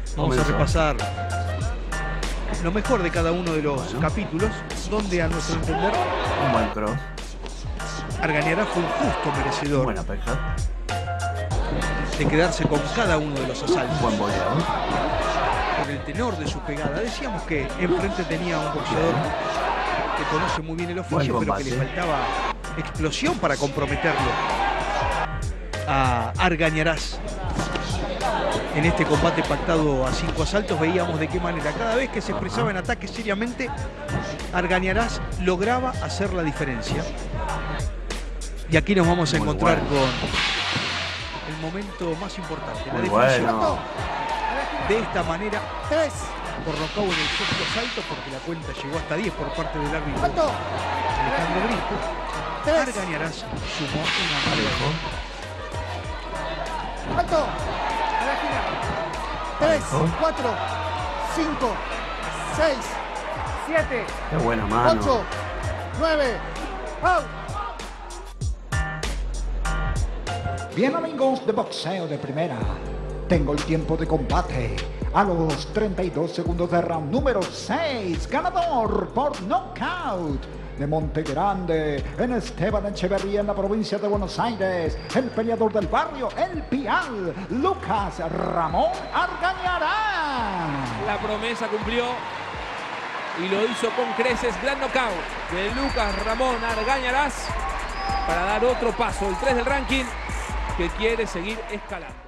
Vamos a repasar lo mejor de cada uno de los capítulos, donde a nuestro entender Un buen cross. Argañarás fue un justo merecedor Buena pesca. de quedarse con cada uno de los asaltos. Buen boleado. Por el tenor de su pegada. Decíamos que enfrente tenía un boxeador que conoce muy bien el oficio, pero que le faltaba explosión para comprometerlo a Argañarás. En este combate pactado a 5 asaltos veíamos de qué manera cada vez que se expresaba en ataque seriamente, Argañarás lograba hacer la diferencia. Y aquí nos vamos a encontrar con el momento más importante, la definición. De esta manera, por nocaut en el sexto asalto, porque la cuenta llegó hasta 10 por parte del árbitro Alejandro Brisco. Argañarás sumó una nueva. 3, 4, 5, 6, 7. Qué buena mano. 8, 9, ¡out! Bien, amigos de Boxeo de Primera, tengo el tiempo de combate a los 32 segundos de round número 6, ganador por knockout de Monte Grande, en Esteban Echeverría, en la provincia de Buenos Aires, el peleador del barrio, el Pial, Lucas Ramón Argañarás. La promesa cumplió y lo hizo con creces. Gran knockout de Lucas Ramón Argañarás para dar otro paso, el 3 del ranking, que quiere seguir escalando.